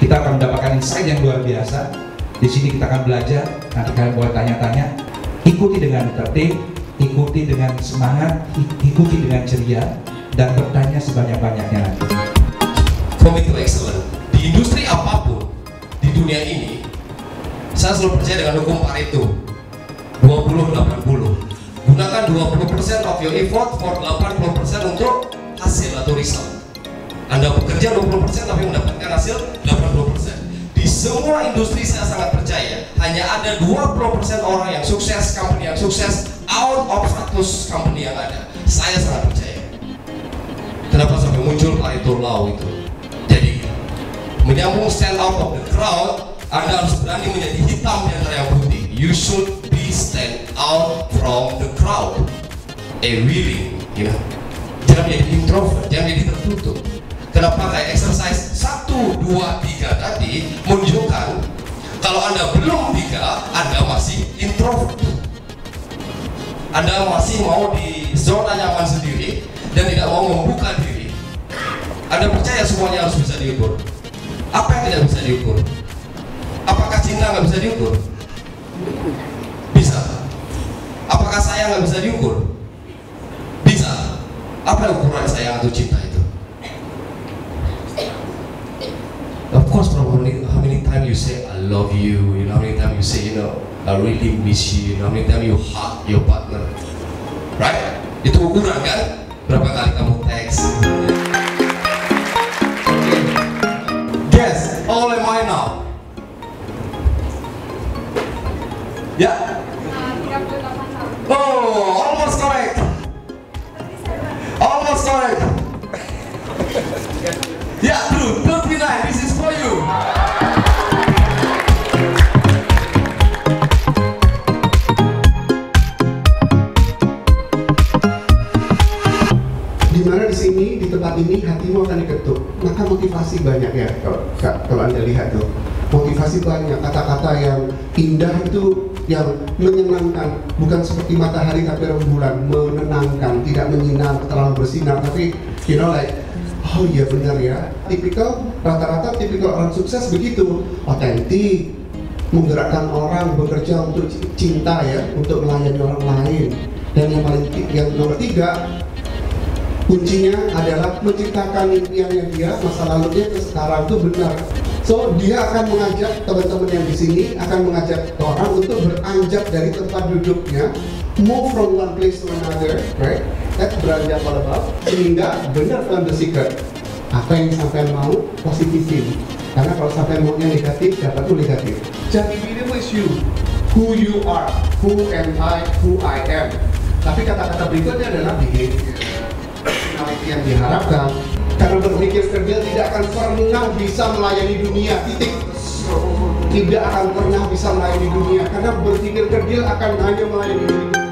Kita akan mendapatkan insight yang luar biasa. Di sini kita akan belajar, nanti kalian boleh tanya-tanya. Ikuti dengan tertib, ikuti dengan semangat, ikuti dengan ceria, dan bertanya sebanyak-banyaknya nanti. Commit to excellence. Di industri apapun di dunia ini, saya selalu percaya dengan hukum Pareto 20-80. Gunakan 20% of your effort for 80% untuk hasil atau result. Anda bekerja 20% tapi mendapatkan hasil 80%. Di semua industri saya sangat percaya hanya ada 20% orang yang sukses, company yang sukses out of 100 company yang ada. Saya sangat percaya. Kenapa sampai muncul Pareto Law itu? Jadi menyambung stand out of the crowd, Anda harus berani menjadi hitam di antara yang putih. You should be stand out from the crowd. Willing, you know. Jangan menjadi introvert, jangan menjadi tertutup. Kenapa kayak exercise 1, 2, 3 tadi menunjukkan kalau Anda belum 3, Anda masih introvert. Anda masih mau di zona nyaman sendiri dan tidak mau membuka diri. Anda percaya semuanya harus bisa diukur. Apa yang tidak bisa diukur? Apakah cinta nggak bisa diukur? Bisa. Apakah sayang nggak bisa diukur? Bisa. Apa ukuran sayang atau cinta itu? Of course, probably how many times you say I love you, you know, how many times you say, you know, I really miss you, you know, how many times you hug your partner, right? Itu ukuran kan? Berapa kali kamu teks? Guess, all am I now? Ya? Oh, almost correct. Almost correct. Yeah, true. 39. This is for you. Dimana di sini, di tempat ini hatimu akan diketuk, maka motivasi banyak ya. Kalau Anda lihat tuh, motivasi banyak, kata-kata yang indah itu yang menyenangkan, bukan seperti matahari tapi rembulan, menenangkan, tidak menyinar, terlalu bersinar, tapi you know like, oh iya benar ya, rata-rata tipikal orang sukses begitu, otentik, menggerakkan orang, bekerja untuk cinta ya, untuk melayani orang lain. Dan yang nomor 3, kuncinya adalah menciptakan impiannya dia, masa lalunya ke sekarang itu benar. So dia akan mengajak teman-teman yang di sini, akan mengajak orang untuk beranjak dari tempat duduknya, move from one place to another, right? That's beranjak all about, sehingga benar from the secret. Apa yang sampai mau, positifin. Karena kalau sampai maunya negatif, dapat tuh negatif. Jati dirimu is you, who you are, who am I, who I am. Tapi kata-kata berikutnya adalah behavior, personality yang diharapkan. Karena berpikir kerdil tidak akan pernah bisa melayani dunia, titik. Tidak akan pernah bisa melayani dunia, karena berpikir kerdil akan hanya melayani dunia.